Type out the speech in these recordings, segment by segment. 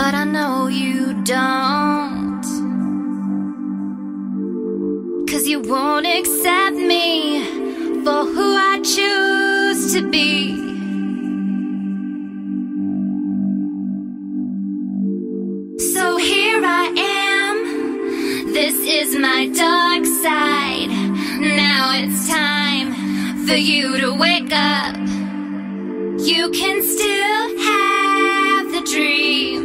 but I know you don't. 'Cause you won't accept me for who I choose to be. So here I am, this is my dark side. Now it's time for you to wake up. You can still have the dream.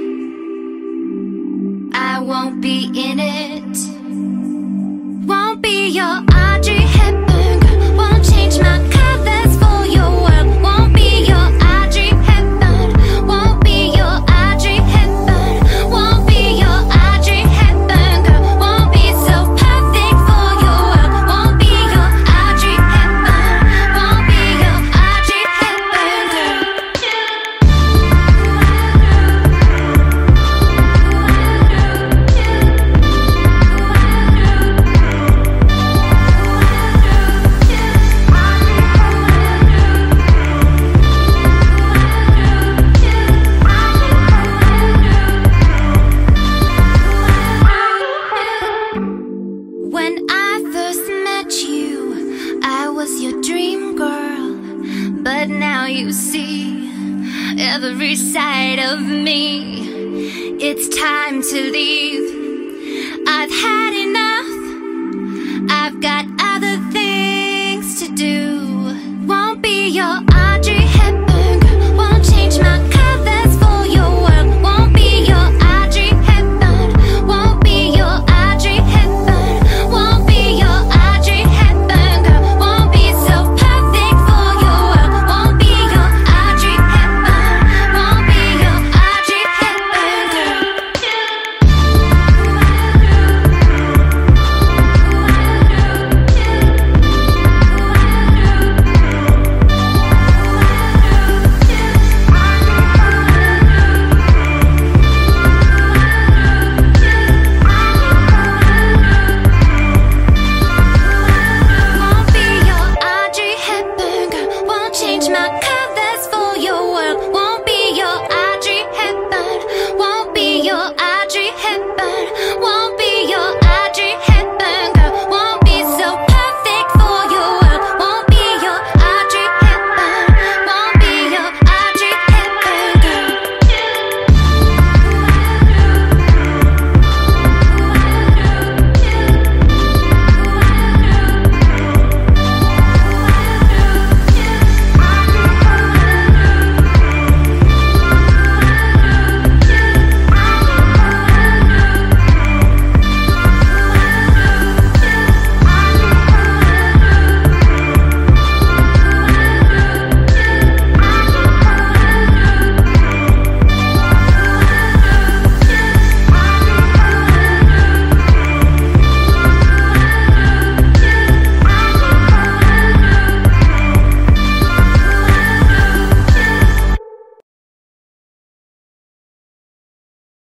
I won't be in it. Won't be your Audrey Hepburn girl. Won't change my colors for your world. Won't be your Audrey Hepburn. Won't be your Audrey Hepburn. Won't be your Audrey Hepburn girl. Won't be so perfect for your world. Won't be your Audrey Hepburn. Won't be your Audrey Hepburn girl. When I first met you, I was your dream girl. But now you see every side of me. It's time to leave. I've had